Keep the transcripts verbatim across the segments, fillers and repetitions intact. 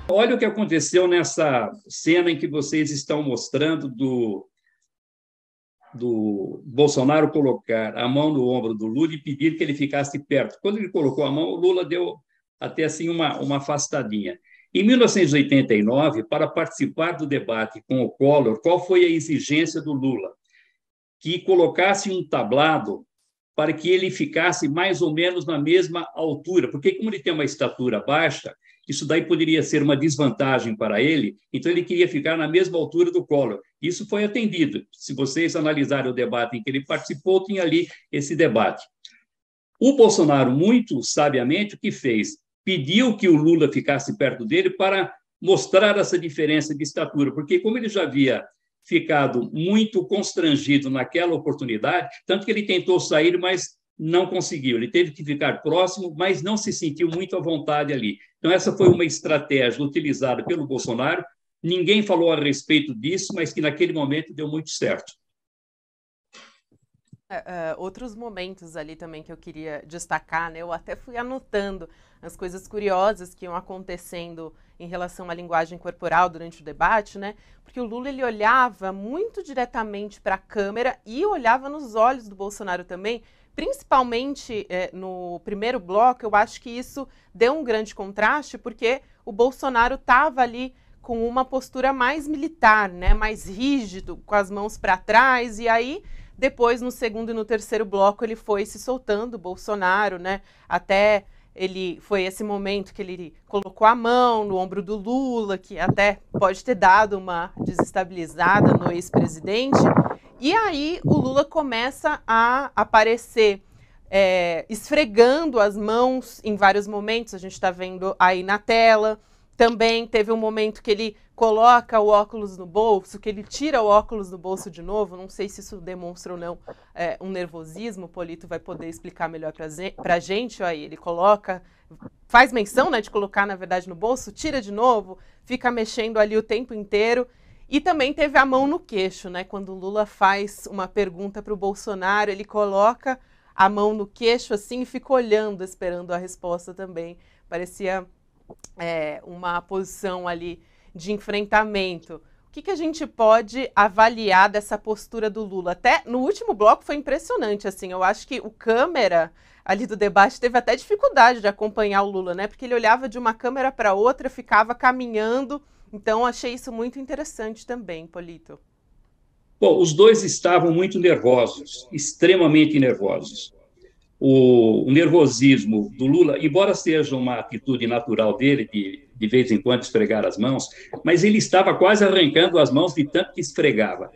Olha o que aconteceu nessa cena em que vocês estão mostrando do, do Bolsonaro colocar a mão no ombro do Lula e pedir que ele ficasse perto. Quando ele colocou a mão, o Lula deu até assim uma, uma afastadinha. Em mil novecentos e oitenta e nove, para participar do debate com o Collor, qual foi a exigência do Lula? Que colocasse um tablado para que ele ficasse mais ou menos na mesma altura, porque como ele tem uma estatura baixa, isso daí poderia ser uma desvantagem para ele, então ele queria ficar na mesma altura do Collor. Isso foi atendido. Se vocês analisarem o debate em que ele participou, tinha ali esse debate. O Bolsonaro, muito sabiamente, o que fez? Pediu que o Lula ficasse perto dele para mostrar essa diferença de estatura, porque como ele já havia ficado muito constrangido naquela oportunidade, tanto que ele tentou sair, mas não conseguiu. Ele teve que ficar próximo, mas não se sentiu muito à vontade ali. Então, essa foi uma estratégia utilizada pelo Bolsonaro. Ninguém falou a respeito disso, mas que naquele momento deu muito certo. Uh, outros momentos ali também que eu queria destacar, né? Eu até fui anotando as coisas curiosas que iam acontecendo em relação à linguagem corporal durante o debate, né? Porque o Lula, ele olhava muito diretamente para a câmera e olhava nos olhos do Bolsonaro também, principalmente eh, no primeiro bloco. Eu acho que isso deu um grande contraste, porque o Bolsonaro estava ali com uma postura mais militar, né? Mais rígido, com as mãos para trás, e aí depois, no segundo e no terceiro bloco, ele foi se soltando, Bolsonaro, né? Até ele foi esse momento que ele colocou a mão no ombro do Lula, que até pode ter dado uma desestabilizada no ex-presidente. E aí o Lula começa a aparecer é, esfregando as mãos em vários momentos, a gente está vendo aí na tela. Também teve um momento que ele coloca o óculos no bolso, que ele tira o óculos do bolso de novo. Não sei se isso demonstra ou não é, um nervosismo. O Polito vai poder explicar melhor para a gente. Aí ele coloca, faz menção, né, de colocar, na verdade, no bolso, tira de novo, fica mexendo ali o tempo inteiro. E também teve a mão no queixo, né? Quando o Lula faz uma pergunta para o Bolsonaro, ele coloca a mão no queixo assim e fica olhando, esperando a resposta também. Parecia É, uma posição ali de enfrentamento. O que, que a gente pode avaliar dessa postura do Lula? Até no último bloco foi impressionante, assim, eu acho que o câmera ali do debate teve até dificuldade de acompanhar o Lula, né? Porque ele olhava de uma câmera para outra, ficava caminhando, então achei isso muito interessante também, Polito. Bom, os dois estavam muito nervosos, extremamente nervosos. O, o nervosismo do Lula, embora seja uma atitude natural dele de, de vez em quando esfregar as mãos, mas ele estava quase arrancando as mãos de tanto que esfregava.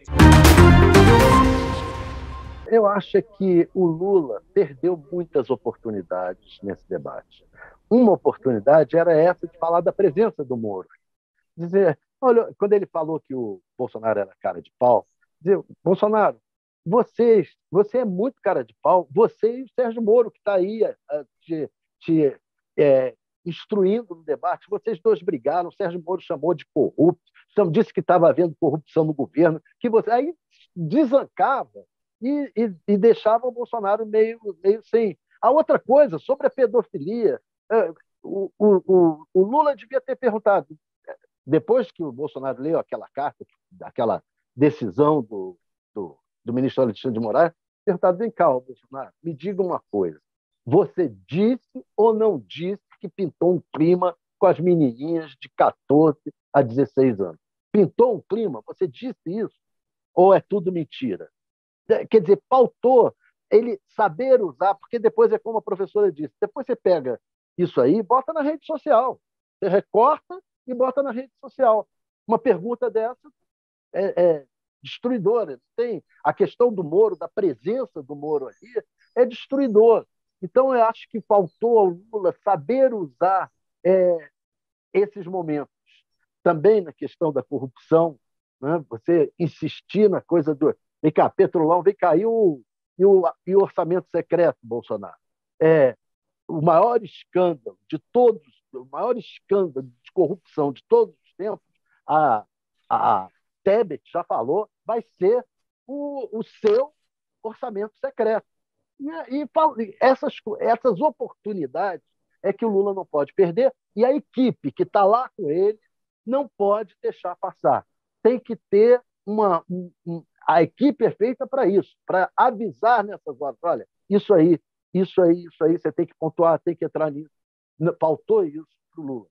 Eu acho que o Lula perdeu muitas oportunidades nesse debate. Uma oportunidade era essa de falar da presença do Moro. Dizer, olha, quando ele falou que o Bolsonaro era cara de pau, dizer, Bolsonaro, vocês, você é muito cara de pau, você e o Sérgio Moro, que está aí a, te, te é, instruindo no debate, vocês dois brigaram, o Sérgio Moro chamou de corrupto, disse que estava havendo corrupção no governo, que você aí desancava e, e, e deixava o Bolsonaro meio, meio sem. A outra coisa, sobre a pedofilia, o, o, o, o Lula devia ter perguntado, depois que o Bolsonaro leu aquela carta, aquela decisão do, do do ministro Alexandre de Moraes, perguntado, vem cá, Bolsonaro, me diga uma coisa, você disse ou não disse que pintou um clima com as menininhas de quatorze a dezesseis anos? Pintou um clima? Você disse isso? Ou é tudo mentira? Quer dizer, pautou ele saber usar, porque depois é como a professora disse, depois você pega isso aí e bota na rede social. Você recorta e bota na rede social. Uma pergunta dessa é, é destruidora. Tem a questão do Moro, da presença do Moro ali, é destruidor. Então, eu acho que faltou ao Lula saber usar é, esses momentos. Também na questão da corrupção, né? Você insistir na coisa do... Vem cá, Petrolão, vem cá, e o, e o, e o orçamento secreto, Bolsonaro? É, o maior escândalo de todos, o maior escândalo de corrupção de todos os tempos, a, a Tebet já falou, vai ser o, o seu orçamento secreto. E, e essas, essas oportunidades é que o Lula não pode perder e a equipe que está lá com ele não pode deixar passar. Tem que ter uma... Um, um, a equipe é feita para isso, para avisar nessas horas. Olha, isso aí, isso aí, isso aí, você tem que pontuar, tem que entrar nisso. Faltou isso para o Lula.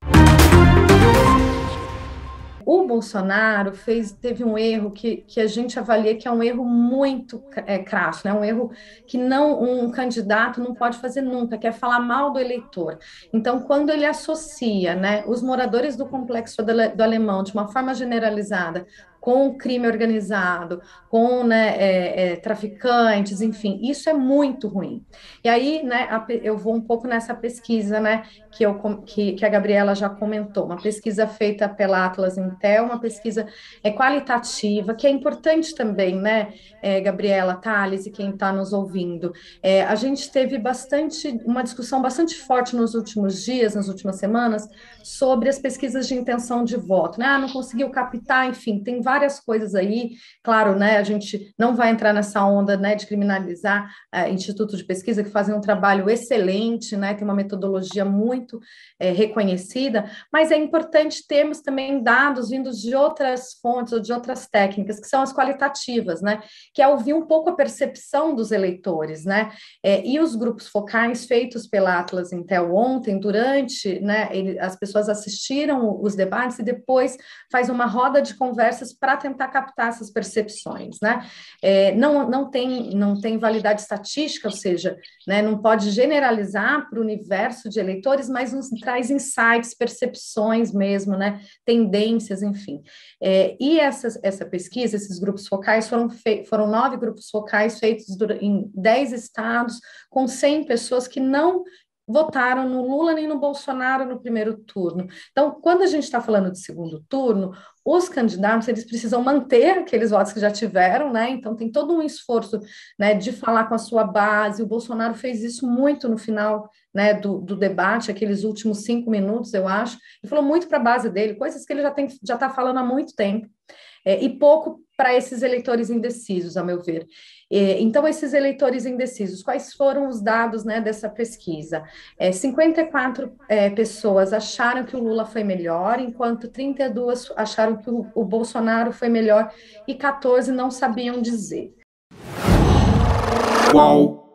O Bolsonaro fez, teve um erro que, que a gente avalia que é um erro muito é, crasso, né? Um erro que não um candidato não pode fazer nunca, que é falar mal do eleitor. Então, quando ele associa, né, os moradores do Complexo do, do Alemão de uma forma generalizada com crime organizado, com né, é, é, traficantes, enfim, isso é muito ruim. E aí, né, a, eu vou um pouco nessa pesquisa, né, que, eu, que, que a Gabriela já comentou, uma pesquisa feita pela Atlas Intel, uma pesquisa é, qualitativa, que é importante também, né, é, Gabriela, Thales e quem está nos ouvindo. É, a gente teve bastante, uma discussão bastante forte nos últimos dias, nas últimas semanas, sobre as pesquisas de intenção de voto, né, ah, não conseguiu captar, enfim, tem várias coisas aí, claro, né, a gente não vai entrar nessa onda, né, de criminalizar uh, institutos de pesquisa que fazem um trabalho excelente, né, tem uma metodologia muito é, reconhecida, mas é importante termos também dados vindos de outras fontes ou de outras técnicas, que são as qualitativas, né, que é ouvir um pouco a percepção dos eleitores, né, é, e os grupos focais feitos pela Atlas Intel ontem, durante, né, ele, as pessoas assistiram os debates e depois faz uma roda de conversas para tentar captar essas percepções, né? É, não, não, tem, não tem validade estatística, ou seja, né, não pode generalizar para o universo de eleitores, mas nos traz insights, percepções mesmo, né? Tendências, enfim. É, e essa, essa pesquisa, esses grupos focais, foram, fei- foram nove grupos focais feitos em dez estados, com cem pessoas que não votaram no Lula nem no Bolsonaro no primeiro turno. Então, quando a gente está falando de segundo turno, os candidatos, eles precisam manter aqueles votos que já tiveram, né? Então, tem todo um esforço, né, de falar com a sua base. O Bolsonaro fez isso muito no final, né, do, do debate, aqueles últimos cinco minutos, eu acho. Ele falou muito para a base dele, coisas que ele já tem, já está falando há muito tempo. É, e pouco para esses eleitores indecisos, a meu ver. É, então, esses eleitores indecisos, quais foram os dados, né, dessa pesquisa? É, cinquenta e quatro é, pessoas acharam que o Lula foi melhor, enquanto trinta e duas acharam que o, o Bolsonaro foi melhor e quatorze não sabiam dizer. Uau!